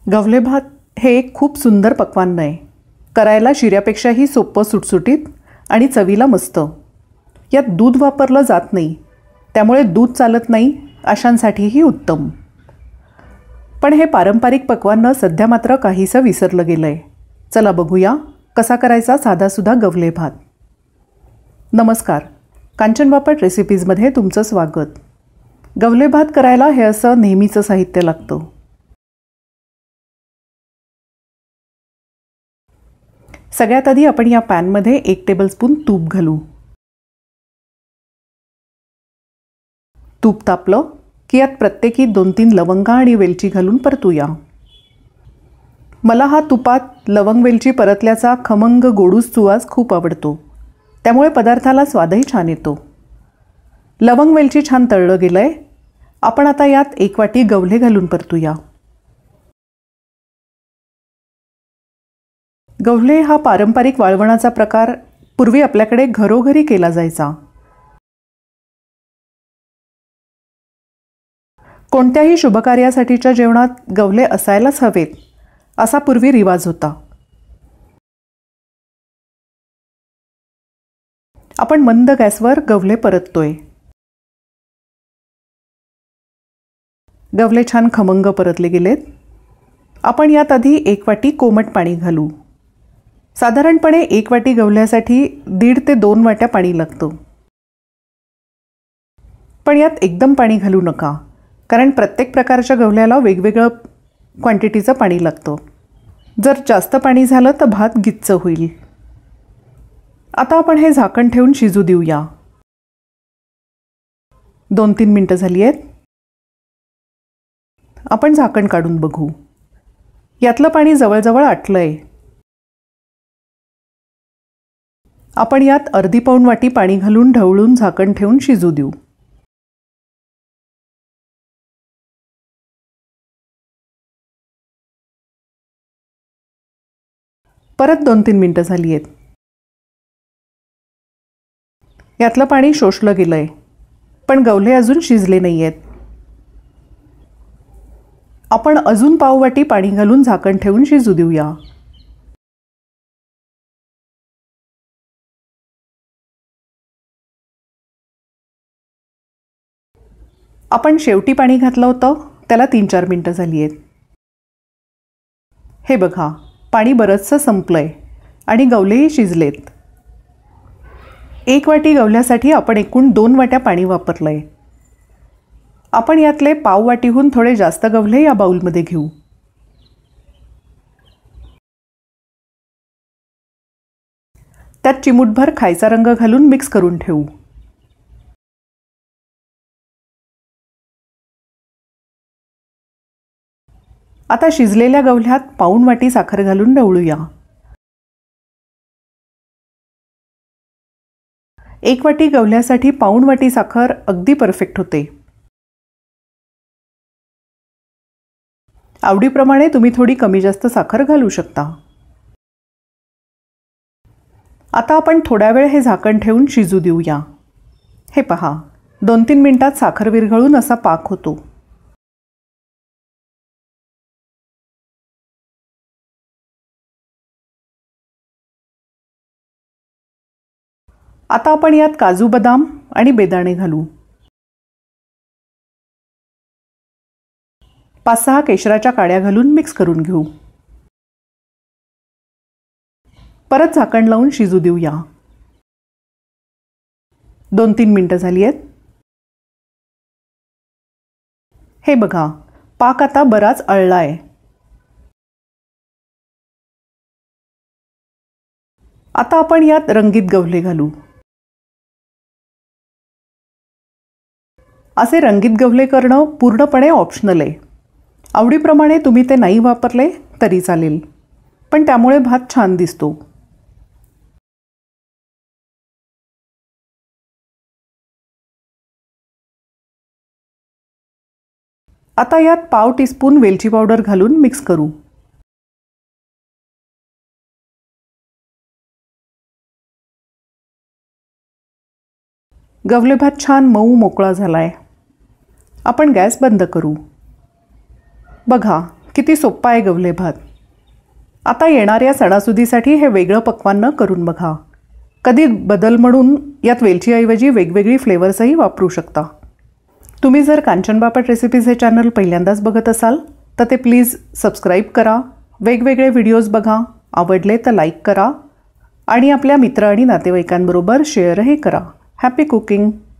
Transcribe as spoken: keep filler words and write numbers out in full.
गवले भात हे एक खूप सुंदर पक्वान्न आहे. करायला शिऱ्यापेक्षाही सोपं, सुटसुटीत आणि चवीला मस्त. यात दूध वापरलं जात नाही, त्यामुळे दूध चालत नाही अशांसाठीही उत्तम. पण हे पारंपरिक पक्वान्न सध्या मात्र काहीसं विसरलं गेलं आहे. चला बघूया कसा करायचा साधासुधा गवले भात. नमस्कार, कांचन बापट रेसिपीजमध्ये तुमचं स्वागत. गवले भात करायला हे असं नेहमीचं साहित्य लागतं. सगळ्यात आधी आपण या पॅनमध्ये एक टेबलस्पून तूप घालू. तूप तापलं की यात प्रत्येकी दोन तीन लवंगा आणि वेलची घालून परतूया. मला हा तुपात लवंग वेलची परतल्याचा खमंग गोडूस सुवास खूप आवडतो, त्यामुळे पदार्थाला स्वादही छान येतो. लवंग वेलची छान तळलं गेलं आहे. आपण आता यात एक वाटी गवले घालून परतूया. गवले हा पारंपरिक वाळवणाचा प्रकार पूर्वी आपल्याकडे घरोघरी केला जायचा. कोणत्याही शुभकार्यासाठीच्या जेवणात गवले असायलाच हवेत असा पूर्वी रिवाज होता. आपण मंद गॅसवर गवले परततोय. गवले छान खमंग परतले गेलेत. आपण यात आधी एक वाटी कोमट पाणी घालू. साधारणपणे एक वाटी गवल्यासाठी दीड ते दोन वाट्या पाणी लागतं. पण यात एकदम पाणी घालू नका, कारण प्रत्येक प्रकारच्या गवल्याला वेगवेगळं क्वांटिटीचं पाणी लागतं. जर जास्त पाणी झालं तर भात गिच्च होईल. आता आपण हे झाकण ठेवून शिजू देऊया. दोन तीन मिनटं झाली आहेत. आपण झाकण काढून बघू. यातलं पाणी जवळजवळ आटलंय. आपण यात अर्धी पाऊण वाटी पाणी घालून ढवळून झाकण ठेवून शिजू देऊ. परत दोन तीन मिनटं झाली आहेत. यातलं पाणी शोषलं गेलंय, पण गवले अजून शिजले नाही आहेत. आपण अजून पाव वाटी पाणी घालून झाकण ठेवून शिजू देऊया. आपण शेवटी पाणी घातलं होतं त्याला तीन चार मिनटं झाली आहेत. हे बघा, पाणी बरंचसं संपलंय आणि गवलेही शिजलेत. एक वाटी गवल्यासाठी आपण एकूण दोन वाट्या पाणी वापरलंय. आपण यातले पाव वाटीहून थोडे जास्त गवले या बाउलमध्ये घेऊ. त्यात चिमूटभर खायचा रंग घालून मिक्स करून ठेवू. आता शिजलेल्या गवल्यात पाऊण वाटी साखर घालून ढवळूया. एक वाटी गवल्यासाठी पाऊण वाटी साखर अगदी परफेक्ट होते. आवडीप्रमाणे तुम्ही थोडी कमी जास्त साखर घालू शकता. आता आपण थोड्या वेळ हे झाकण ठेवून शिजू देऊया. हे पहा, दोन तीन मिनिटात साखर विरघळून असा पाक होतो. आता आपण यात काजू, बदाम आणि बेदाणे घालू. पाच सहा केशराच्या काड्या घालून मिक्स करून घेऊ. परत झाकण लावून शिजू देऊया. दोन तीन मिनटं झाली आहेत. हे बघा, पाक आता बराच अळलाय. आता आपण यात रंगीत गवले घालू. असे रंगीत गवले करणं पूर्णपणे ऑप्शनल आहे. आवडीप्रमाणे तुम्ही ते नाही वापरले तरी चालेल, पण त्यामुळे भात छान दिसतो. आता यात पाव टीस्पून वेलची पावडर घालून मिक्स करू. गवले भात छान मऊ मोकळा झालाय. आपण गॅस बंद करू. बघा, किती सोप्पा आहे गवले भात. आता येणाऱ्या सणासुदीसाठी हे वेगळं पक्वान्न करून बघा. कधी बदल म्हणून यात वेलचीऐवजी वेगवेगळी फ्लेवर्सही वापरू शकता. तुम्ही जर कांचन बापट रेसिपीज हे चॅनल पहिल्यांदाच बघत असाल तर ते प्लीज सबस्क्राईब करा. वेगवेगळे व्हिडिओज बघा. आवडले तर लाईक करा आणि आपल्या मित्र आणि नातेवाईकांबरोबर शेअरही करा. Happy cooking.